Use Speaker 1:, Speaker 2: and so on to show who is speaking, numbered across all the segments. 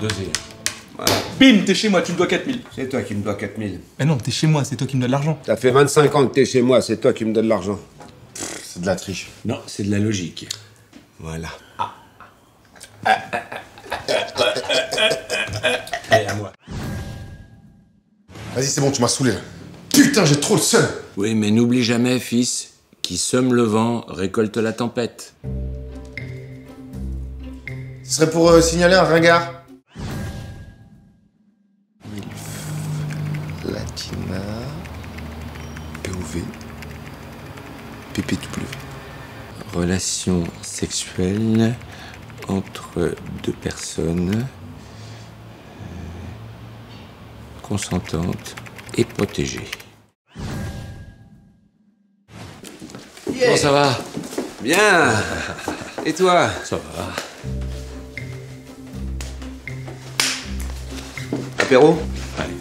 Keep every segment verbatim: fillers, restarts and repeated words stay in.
Speaker 1: Deuxième.
Speaker 2: Voilà.
Speaker 3: Bim, t'es chez moi, tu me dois quatre mille.
Speaker 2: C'est toi qui me dois quatre mille.
Speaker 3: Mais non, t'es chez moi, c'est toi qui me donnes l'argent.
Speaker 2: Ça fait vingt-cinq ans que t'es chez moi, c'est toi qui me donnes l'argent.
Speaker 4: C'est de la triche.
Speaker 1: Non, c'est de la logique.
Speaker 2: Voilà.
Speaker 1: Allez, à moi.
Speaker 4: Vas-y, c'est bon, tu m'as saoulé. Putain, j'ai trop le seum.
Speaker 1: Oui, mais n'oublie jamais, fils, qui sème le vent récolte la tempête.
Speaker 4: Ce serait pour euh, signaler un ringard. Latina. P O V. P P W.
Speaker 1: Relation sexuelle entre deux personnes euh, consentantes et protégées.
Speaker 2: Yeah.
Speaker 1: Comment ça va?
Speaker 2: Bien. Et toi?
Speaker 1: Ça va.
Speaker 2: Apéro?
Speaker 1: Allez.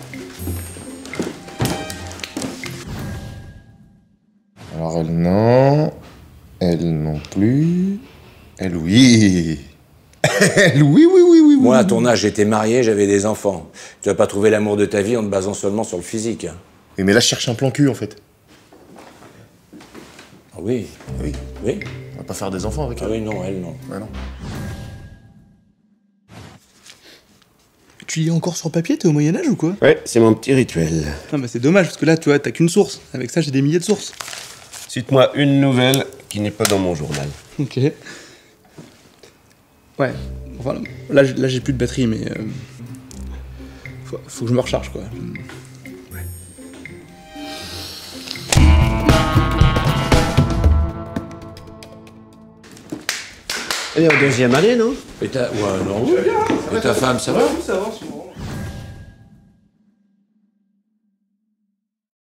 Speaker 4: Alors elle non. Elle non plus. Elle oui. Elle oui, oui, oui, oui.
Speaker 1: Moi,
Speaker 4: oui,
Speaker 1: à ton âge, j'étais marié, j'avais des enfants. Tu vas pas trouver l'amour de ta vie en te basant seulement sur le physique. Hein.
Speaker 4: Oui, mais là, je cherche un plan cul, en fait.
Speaker 1: Ah oui.
Speaker 4: Oui.
Speaker 1: Oui.
Speaker 4: On va pas faire des enfants avec
Speaker 1: Ah
Speaker 4: elle.
Speaker 1: oui, non, elle, non.
Speaker 4: Ouais, non.
Speaker 3: Tu lis encore sur papier, t'es au Moyen-Âge ou quoi?
Speaker 2: Ouais, c'est mon petit rituel.
Speaker 3: Non, bah c'est dommage, parce que là, tu vois, t'as qu'une source. Avec ça, j'ai des milliers de sources.
Speaker 2: Cite-moi une nouvelle qui n'est pas dans mon journal.
Speaker 3: Ok. Ouais. Enfin, là, j'ai- là j'ai plus de batterie, mais... euh, faut, faut que je me recharge, quoi.
Speaker 2: Elle est en deuxième année, non?
Speaker 1: Et ta... Ouais, non. Et ta femme, ça va?
Speaker 3: Ça avance.